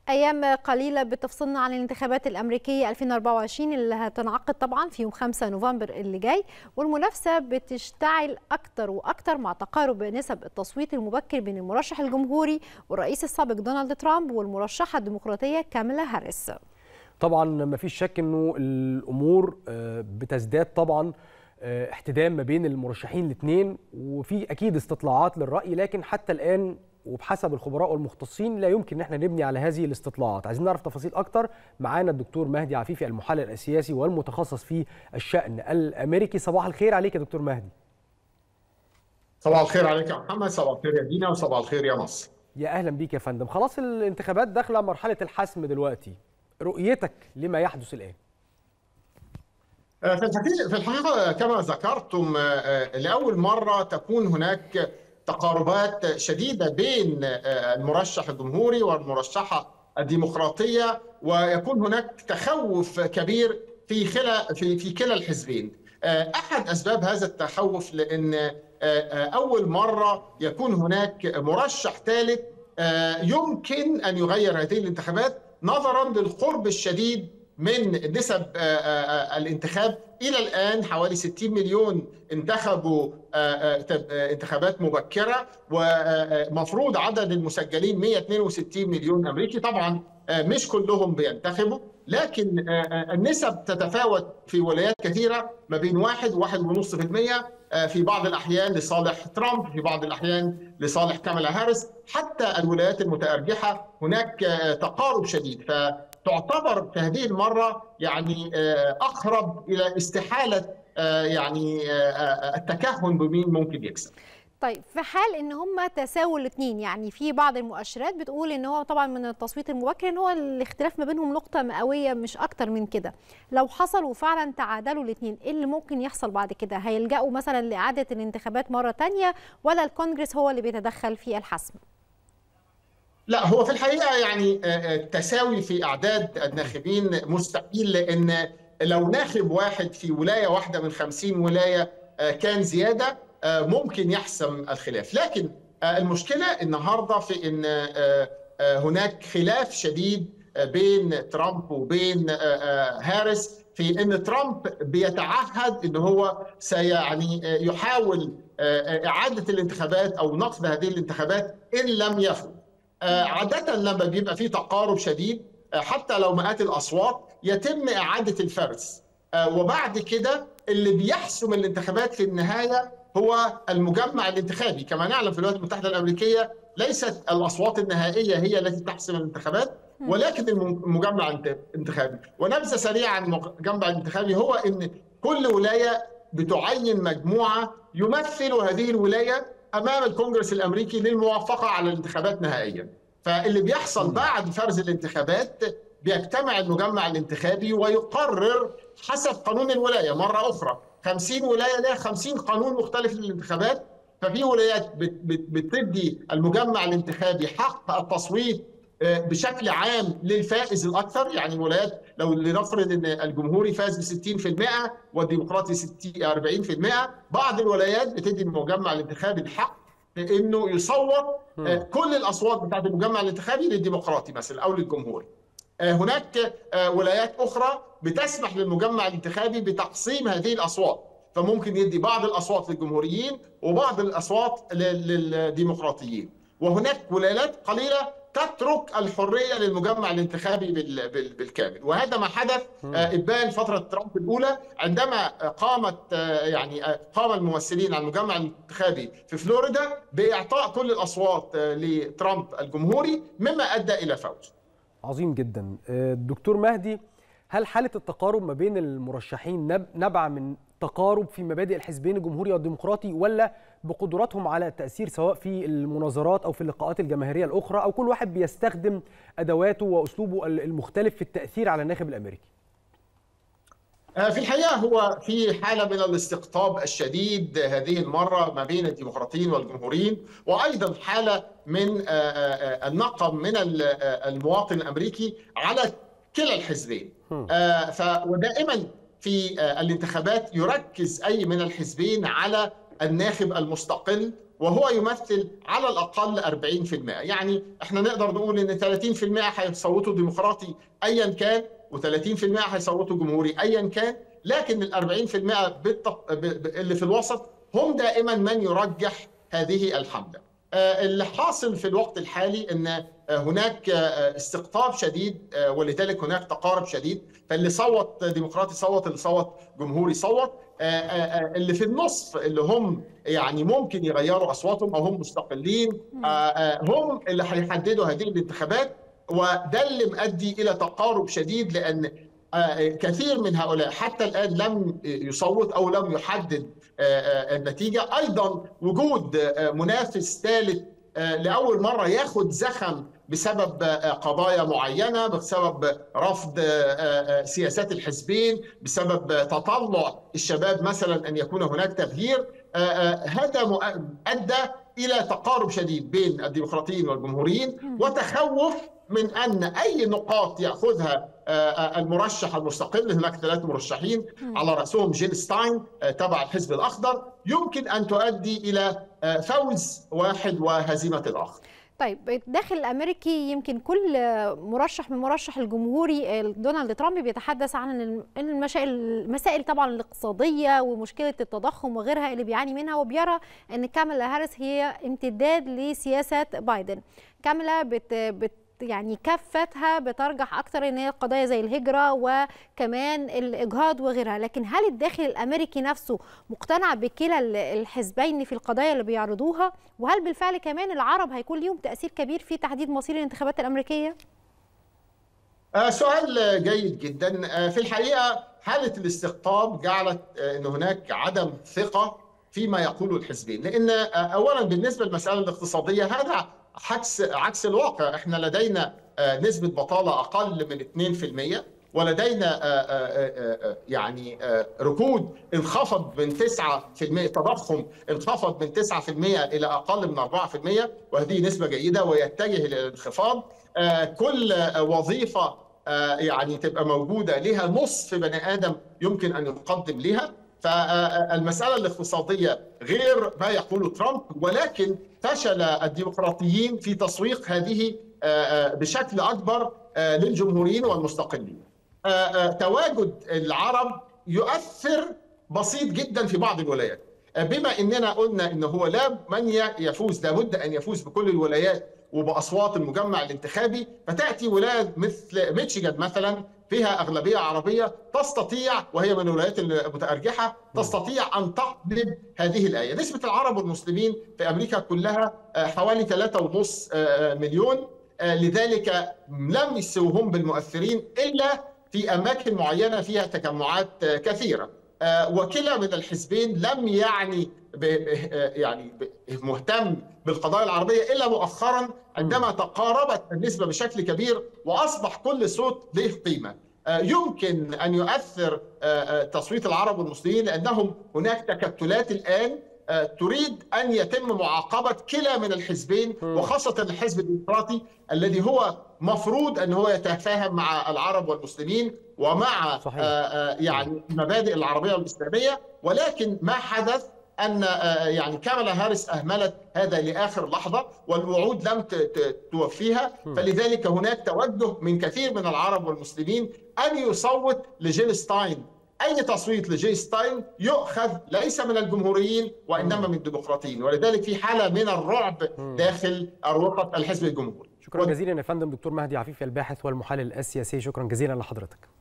أيام قليلة بتفصلنا عن الانتخابات الأمريكية 2024 اللي هتنعقد طبعا في يوم 5 نوفمبر اللي جاي، والمنافسة بتشتعل أكتر وأكتر مع تقارب نسب التصويت المبكر بين المرشح الجمهوري والرئيس السابق دونالد ترامب والمرشحة الديمقراطية كامالا هاريس. طبعا ما فيش شك انه الامور بتزداد طبعا احتدام ما بين المرشحين الاثنين، وفي اكيد استطلاعات للراي، لكن حتى الان وبحسب الخبراء والمختصين لا يمكن ان احنا نبني على هذه الاستطلاعات. عايزين نعرف تفاصيل اكتر. معانا الدكتور مهدي عفيفي المحلل السياسي والمتخصص في الشأن الامريكي. صباح الخير عليك يا دكتور مهدي. صباح الخير عليك يا محمد، صباح الخير يا دينا، وصباح الخير يا مصر. يا اهلا بيك يا فندم. خلاص الانتخابات داخله مرحله الحسم دلوقتي، رؤيتك لما يحدث الان؟ في الحقيقة كما ذكرتم لأول مرة تكون هناك تقاربات شديدة بين المرشح الجمهوري والمرشحة الديمقراطية، ويكون هناك تخوف كبير في كلا الحزبين. أحد أسباب هذا التخوف لأن أول مرة يكون هناك مرشح ثالث يمكن أن يغير هذه الانتخابات نظرا للقرب الشديد من نسب الانتخاب. إلى الآن حوالي 60 مليون انتخبوا انتخابات مبكرة، ومفروض عدد المسجلين 162 مليون أمريكي. طبعا مش كلهم بينتخبوا، لكن النسب تتفاوت في ولايات كثيرة ما بين 1 و1.5%، في بعض الأحيان لصالح ترامب، في بعض الأحيان لصالح كامالا هاريس. حتى الولايات المتأرجحة هناك تقارب شديد، تعتبر في هذه المرة يعني أقرب إلى استحالة يعني التكهن بمين ممكن يكسب. طيب في حال ان هم تساووا الاثنين، يعني في بعض المؤشرات بتقول ان هو طبعا من التصويت المبكر ان هو الاختلاف ما بينهم نقطة مئوية مش اكتر من كده، لو حصلوا فعلا تعادلوا الاثنين ايه اللي ممكن يحصل بعد كده؟ هيلجأوا مثلا لإعادة الانتخابات مرة تانية ولا الكونجرس هو اللي بيتدخل في الحسم؟ لا، هو في الحقيقة يعني التساوي في أعداد الناخبين مستحيل، لأن لو ناخب واحد في ولاية واحدة من 50 ولاية كان زيادة ممكن يحسم الخلاف. لكن المشكلة النهاردة في أن هناك خلاف شديد بين ترامب وبين هاريس، في أن ترامب بيتعهد أنه هو سيعني يحاول إعادة الانتخابات أو نقض هذه الانتخابات إن لم يفوز. عادة لما بيبقى في تقارب شديد حتى لو مئات الأصوات يتم إعادة الفرز، وبعد كده اللي بيحسم الانتخابات في النهاية هو المجمع الانتخابي. كما نعلم في الولايات المتحدة الأمريكية ليست الأصوات النهائية هي التي تحسم الانتخابات، ولكن المجمع الانتخابي. ونبذة سريعة عن المجمع الانتخابي هو أن كل ولاية بتعين مجموعة يمثل هذه الولاية أمام الكونجرس الأمريكي للموافقة على الانتخابات نهائيا. فاللي بيحصل بعد فرز الانتخابات بيجتمع المجمع الانتخابي ويقرر حسب قانون الولاية. مرة أخرى 50 ولاية لها 50 قانون مختلف للانتخابات، ففي ولايات بتدي المجمع الانتخابي حق التصويت بشكل عام للفائز الأكثر. يعني ولايات لو لنفرض أن الجمهوري فاز ب 60% والديمقراطي 40%، بعض الولايات بتدي المجمع الانتخابي الحق انه يصوت كل الاصوات بتاعت المجمع الانتخابي للديمقراطي مثلا او للجمهوري. هناك ولايات اخرى بتسمح للمجمع الانتخابي بتقسيم هذه الاصوات، فممكن يدي بعض الاصوات للجمهوريين وبعض الاصوات للديمقراطيين. وهناك ولايات قليله تترك الحريه للمجمع الانتخابي بالكامل، وهذا ما حدث ابان فتره ترامب الاولى عندما قام الممثلين على المجمع الانتخابي في فلوريدا باعطاء كل الاصوات لترامب الجمهوري، مما ادى الى فوز. عظيم جدا. دكتور مهدي، هل حاله التقارب ما بين المرشحين نبع من تقارب في مبادئ الحزبين الجمهوري والديمقراطي، ولا بقدراتهم على التأثير سواء في المناظرات أو في اللقاءات الجماهيرية الأخرى، أو كل واحد بيستخدم أدواته وأسلوبه المختلف في التأثير على الناخب الأمريكي؟ في الحقيقة هو في حالة من الاستقطاب الشديد هذه المرة ما بين الديمقراطيين والجمهوريين، وأيضا حالة من النقم من المواطن الأمريكي على كلا الحزبين. ودائما في الانتخابات يركز أي من الحزبين على الناخب المستقل وهو يمثل على الأقل 40%. يعني احنا نقدر نقول ان 30% هيصوتوا ديمقراطي أيا كان، و30% هيصوتوا جمهوري أيا كان، لكن ال 40% اللي في الوسط هم دائما من يرجح هذه الحملة. اللي حاصل في الوقت الحالي ان هناك استقطاب شديد، ولذلك هناك تقارب شديد، فاللي صوت ديمقراطي صوت، اللي صوت جمهوري صوت، اللي في النص اللي هم يعني ممكن يغيروا اصواتهم او هم مستقلين، هم اللي هيحددوا هذه الانتخابات. وده اللي مؤدي الى تقارب شديد، لان كثير من هؤلاء حتى الآن لم يصوت أو لم يحدد النتيجة. أيضا وجود منافس ثالث لأول مرة ياخد زخم بسبب قضايا معينة، بسبب رفض سياسات الحزبين، بسبب تطلع الشباب مثلا أن يكون هناك تغيير. هذا أدى إلى تقارب شديد بين الديمقراطيين والجمهوريين، وتخوف من أن أي نقاط يأخذها المرشح المستقل، هناك 3 مرشحين على رأسهم جيل ستاين تبع الحزب الأخضر، يمكن أن تؤدي إلى فوز واحد وهزيمة الآخر. طيب الداخل الامريكي يمكن كل مرشح من مرشح الجمهوري دونالد ترامب بيتحدث عن المسائل طبعا الاقتصاديه ومشكله التضخم وغيرها اللي بيعاني منها، وبيرى ان كامالا هاريس هي امتداد لسياسه بايدن. كامالا يعني كفتها بترجح اكثر ان هي قضايا زي الهجره وكمان الاجهاض وغيرها، لكن هل الداخل الامريكي نفسه مقتنع بكلا الحزبين في القضايا اللي بيعرضوها؟ وهل بالفعل كمان العرب هيكون ليهم تاثير كبير في تحديد مصير الانتخابات الامريكيه؟ سؤال جيد جدا. في الحقيقه حاله الاستقطاب جعلت ان هناك عدم ثقه فيما يقوله الحزبين، لان اولا بالنسبه للمساله الاقتصاديه هذا عكس الواقع. احنا لدينا نسبة بطالة أقل من 2%، ولدينا يعني ركود انخفض من 9%، تضخم انخفض من 9% إلى أقل من 4%، وهذه نسبة جيدة ويتجه إلى الانخفاض. كل وظيفة يعني تبقى موجودة لها نصف بني آدم يمكن أن يقدم لها. فالمسألة الاقتصادية غير ما يقوله ترامب، ولكن فشل الديمقراطيين في تسويق هذه بشكل أكبر للجمهوريين والمستقلين. تواجد العرب يؤثر بسيط جدا في بعض الولايات، بما أننا قلنا أنه هو لا من يفوز لابد أن يفوز بكل الولايات وبأصوات المجمع الانتخابي. فتأتي ولاية مثل ميشيغان مثلا فيها أغلبية عربية تستطيع، وهي من الولايات المتأرجحة، تستطيع أن تقلب هذه الآية. نسبة العرب والمسلمين في أمريكا كلها حوالي 3.5 مليون، لذلك لم يسوهم بالمؤثرين إلا في أماكن معينة فيها تجمعات كثيرة. وكلا من الحزبين لم يعني مهتم بالقضايا العربية إلا مؤخرا عندما تقاربت النسبة بشكل كبير وأصبح كل صوت له قيمة. يمكن أن يؤثر تصويت العرب والمسلمين، لأنهم هناك تكتلات الآن تريد أن يتم معاقبة كلا من الحزبين، وخاصة الحزب الديمقراطي الذي هو مفروض أن هو يتفاهم مع العرب والمسلمين ومع يعني المبادئ العربية والإسلامية. ولكن ما حدث أن يعني كامالا هاريس أهملت هذا لآخر لحظة، والوعود لم توفيها. فلذلك هناك توجه من كثير من العرب والمسلمين أن يصوت لجيل ستاين. أي تصويت لجيل ستاين يؤخذ ليس من الجمهوريين وإنما من الديمقراطيين، ولذلك في حالة من الرعب داخل أروقة الحزب الجمهوري. شكرا جزيلا يا فندم دكتور مهدي عفيفي الباحث والمحلل السياسي، شكرا جزيلا لحضرتك.